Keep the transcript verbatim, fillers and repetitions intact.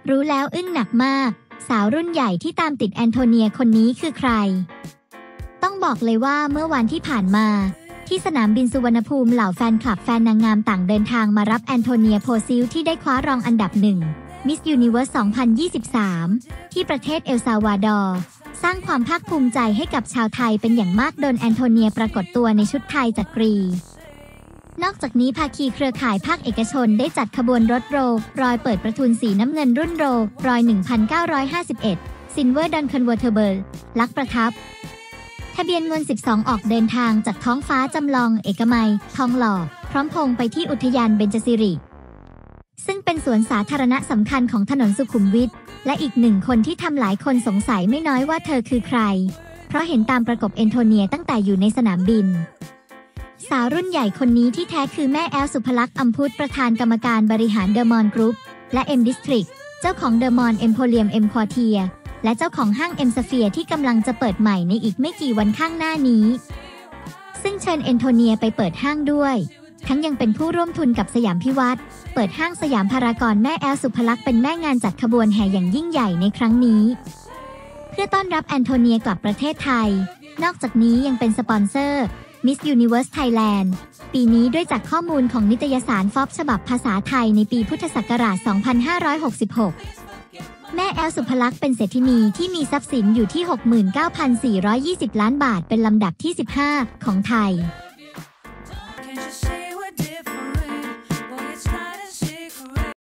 รู้แล้วอึ้งหนักมากสาวรุ่นใหญ่ที่ตามติดแอนโทเนียคนนี้คือใครต้องบอกเลยว่าเมื่อวันที่ผ่านมาที่สนามบินสุวรรณภูมิเหล่าแฟนคลับแฟนนางงามต่างเดินทางมารับแอนโทเนียโพซิลที่ได้คว้ารองอันดับหนึ่งมิสยูนิเวิร์ส สองพันยี่สิบสาม ที่ประเทศเอลซัลวาดอร์สร้างความภาคภูมิใจให้กับชาวไทยเป็นอย่างมากโดยแอนโทเนียปรากฏตัวในชุดไทยจักรีนอกจากนี้ภาคีเครือข่ายภาคเอกชนได้จัดขบวนรถโรลรอยเปิดประทุนสีน้ำเงินรุ่นโรลรอย หนึ่งพันเก้าร้อยห้าสิบเอ็ด Silver Dawn Convertible ลักประทับทะเบียนเงินสิบสองออกเดินทางจากท้องฟ้าจำลองเอกมัยทองหล่อพร้อมพงไปที่อุทยานเบญจสิริซึ่งเป็นสวนสาธารณะสำคัญของถนนสุขุมวิทและอีกหนึ่งคนที่ทำหลายคนสงสัยไม่น้อยว่าเธอคือใครเพราะเห็นตามประกบแอนโทเนียตั้งแต่อยู่ในสนามบินสาวรุ่นใหญ่คนนี้ที่แท้คือแม่แอลสุภลักษณ์อัมพุทธประธานกรรมการบริหารเดอะมอลล์กรุ๊ปและเอ็มดิสทริกเจ้าของเดอะมอลล์เอ็มโพเรียมเอ็มควอเทียและเจ้าของห้างเอ็มสเฟียร์ที่กำลังจะเปิดใหม่ในอีกไม่กี่วันข้างหน้านี้ซึ่งเชิญแอนโทเนียไปเปิดห้างด้วยทั้งยังเป็นผู้ร่วมทุนกับสยามพิวัตรเปิดห้างสยามพารากอนแม่แอลสุภลักษณ์เป็นแม่งานจัดขบวนแห่อย่างยิ่งใหญ่ในครั้งนี้เพื่อต้อนรับแอนโทเนียกลับประเทศไทยนอกจากนี้ยังเป็นสปอนเซอร์ Miss Universe Thailand ปีนี้ด้วยจากข้อมูลของนิตยสาร Forbes ฉบับภาษาไทยในปีพุทธศักราช สองพันห้าร้อยหกสิบหก แม่แอลสุภลักษณ์เป็นเศรษฐินีที่มีทรัพย์สินอยู่ที่ หกหมื่นเก้าพันสี่ร้อยยี่สิบ ล้านบาทเป็นลำดับที่ สิบห้า ของไทย